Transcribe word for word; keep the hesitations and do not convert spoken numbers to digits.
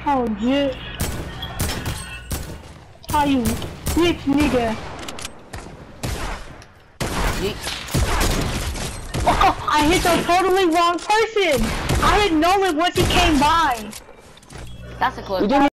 Oh, shit. How you bitch nigga? Yeet. Oh, I hit the totally wrong person. I hit Nolan once he came by. That's a clip.